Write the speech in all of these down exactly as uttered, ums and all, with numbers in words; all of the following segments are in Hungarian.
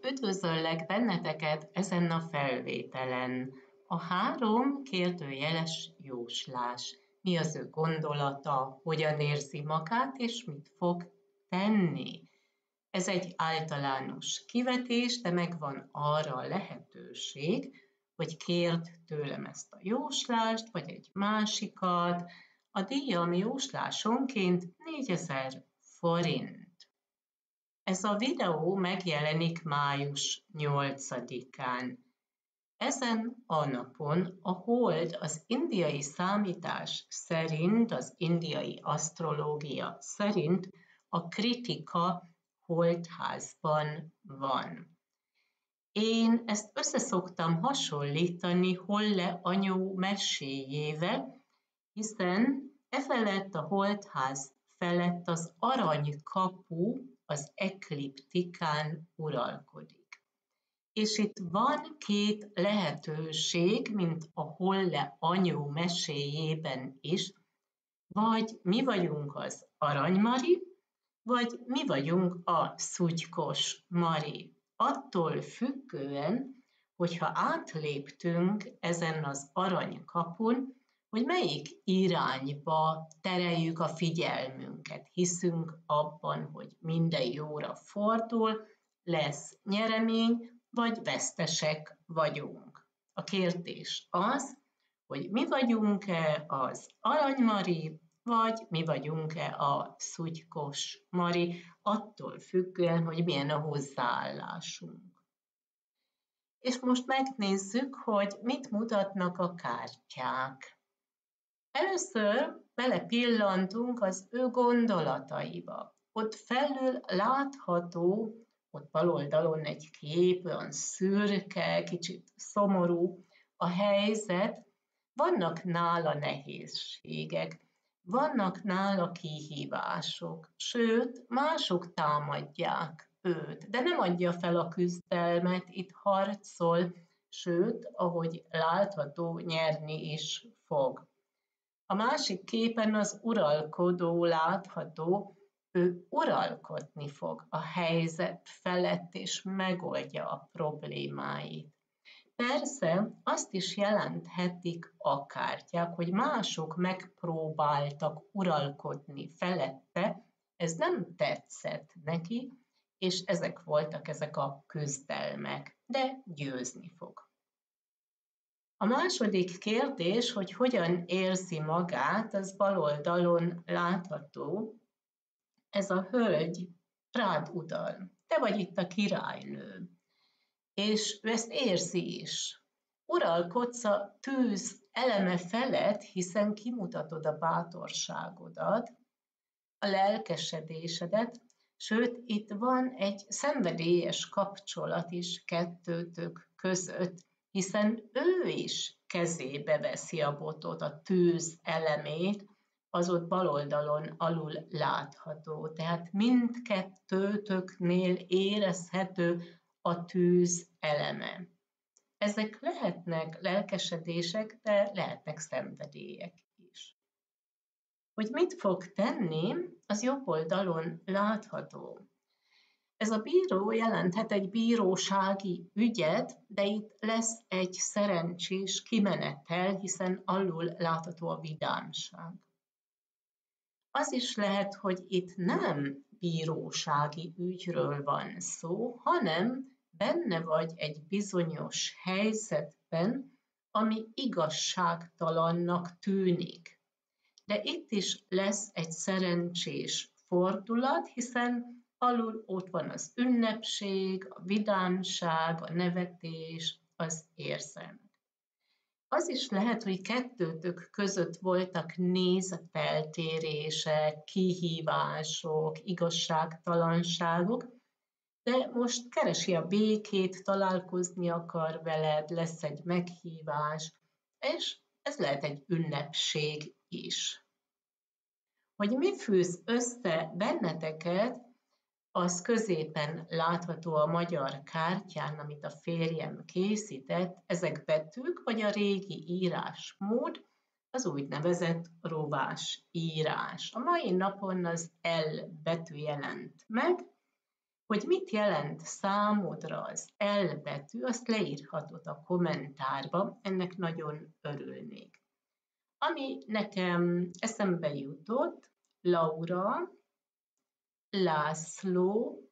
Üdvözöllek benneteket ezen a felvételen. A három kérdőjeles jóslás. Mi az ő gondolata, hogyan érzi magát, és mit fog tenni. Ez egy általános kivetés, de megvan arra a lehetőség, hogy kérd tőlem ezt a jóslást, vagy egy másikat. A díjam jóslásonként négyezer forint. Ez a videó megjelenik május nyolcadikán. Ezen a napon a hold az indiai számítás szerint, az indiai asztrológia szerint a Kritika holdházban van. Én ezt összeszoktam hasonlítani Holle anyó meséjével, hiszen e felett a holdház felett az aranykapu az ekliptikán uralkodik. És itt van két lehetőség, mint a Holle anyó meséjében is, vagy mi vagyunk az Aranymari, vagy mi vagyunk a Szutykos Mari. Attól függően, hogyha átléptünk ezen az aranykapun, hogy melyik irányba tereljük a figyelmünket. Hiszünk abban, hogy minden jóra fordul, lesz nyeremény, vagy vesztesek vagyunk. A kérdés az, hogy mi vagyunk-e az Aranymari, vagy mi vagyunk-e a Szutykos Mari, attól függően, hogy milyen a hozzáállásunk. És most megnézzük, hogy mit mutatnak a kártyák. Először belepillantunk az ő gondolataiba. Ott felül látható, ott bal oldalon egy kép, olyan szürke, kicsit szomorú a helyzet, vannak nála nehézségek, vannak nála kihívások, sőt, mások támadják őt, de nem adja fel a küzdelmet, itt harcol, sőt, ahogy látható, nyerni is fog. A másik képen az uralkodó látható, ő uralkodni fog a helyzet felett, és megoldja a problémáit. Persze azt is jelenthetik a kártyák, hogy mások megpróbáltak uralkodni felette, ez nem tetszett neki, és ezek voltak ezek a küzdelmek, de győzni fog. A második kérdés, hogy hogyan érzi magát, az bal oldalon látható. Ez a hölgy rád utal. Te vagy itt a királynő. És ő ezt érzi is. Uralkodsz a tűz eleme felett, hiszen kimutatod a bátorságodat, a lelkesedésedet, sőt, itt van egy szenvedélyes kapcsolat is kettőtök között, hiszen ő is kezébe veszi a botot, a tűz elemét, az ott bal oldalon alul látható. Tehát mindkettőtöknél érezhető a tűz eleme. Ezek lehetnek lelkesedések, de lehetnek szenvedélyek is. Hogy mit fog tenni, az jobb oldalon látható. Ez a bíró jelenthet egy bírósági ügyet, de itt lesz egy szerencsés kimenetel, hiszen alul látható a vidámság. Az is lehet, hogy itt nem bírósági ügyről van szó, hanem benne vagy egy bizonyos helyzetben, ami igazságtalannak tűnik. De itt is lesz egy szerencsés fordulat, hiszen alul ott van az ünnepség, a vidámság, a nevetés, az érzelmek. Az is lehet, hogy kettőtök között voltak nézeteltérések, kihívások, igazságtalanságok, de most keresi a békét, találkozni akar veled, lesz egy meghívás, és ez lehet egy ünnepség is. Hogy mi fűz össze benneteket, az középen látható a magyar kártyán, amit a férjem készített, ezek betűk, vagy a régi írásmód, az úgynevezett rovás írás. A mai napon az L betű jelent meg, Hogy mit jelent számodra az L betű, azt leírhatod a kommentárba, ennek nagyon örülnék. Ami nekem eszembe jutott, Laura, László,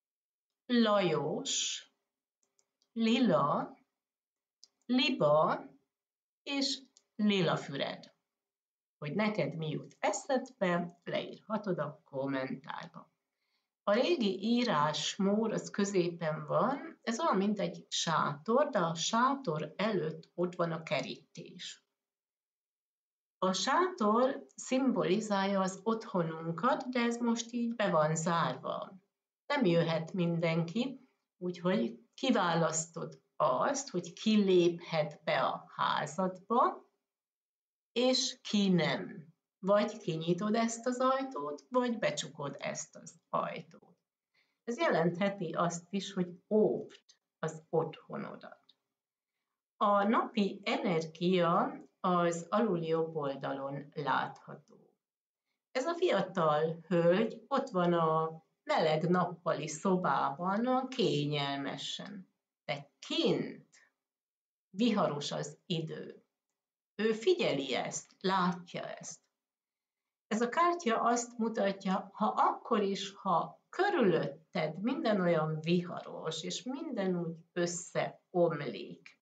Lajos, Lila, Liba és Lilafüred. Hogy neked mi jut eszedbe, leírhatod a kommentárba. A régi írásmód az középen van, ez olyan, mint egy sátor, de a sátor előtt ott van a kerítés. A sátor szimbolizálja az otthonunkat, de ez most így be van zárva. Nem jöhet mindenki, úgyhogy kiválasztod azt, hogy ki léphet be a házadba, és ki nem. Vagy kinyitod ezt az ajtót, vagy becsukod ezt az ajtót. Ez jelentheti azt is, hogy óvd az otthonodat. A napi energia az alul jobb oldalon látható. Ez a fiatal hölgy ott van a meleg nappali szobában, kényelmesen. De kint viharos az idő. Ő figyeli ezt, látja ezt. Ez a kártya azt mutatja, ha akkor is, ha körülötted minden olyan viharos, és minden úgy összeomlik,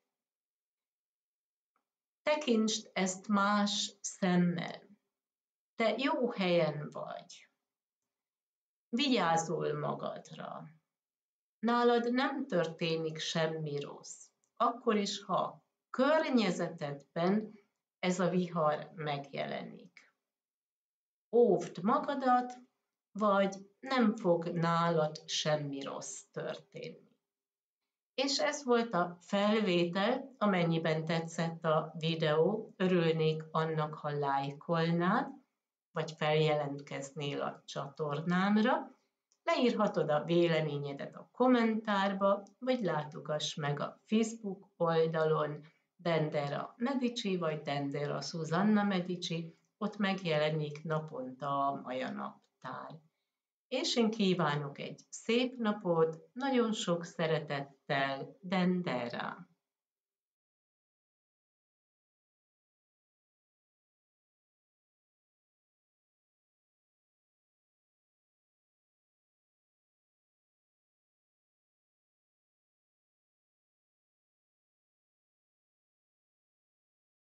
tekintsd ezt más szemmel. Te jó helyen vagy. Vigyázol magadra. Nálad nem történik semmi rossz. Akkor is, ha környezetedben ez a vihar megjelenik. Óvd magadat, vagy nem fog nálad semmi rossz történni. És ez volt a felvétel, amennyiben tetszett a videó, örülnék annak, ha lájkolnád, vagy feljelentkeznél a csatornámra, leírhatod a véleményedet a kommentárba, vagy látogass meg a Facebook oldalon Dendera Medici, vagy Dendera Susanna Medici, ott megjelenik naponta a Maja naptár. És én kívánok egy szép napot, nagyon sok szeretettel, Dendera!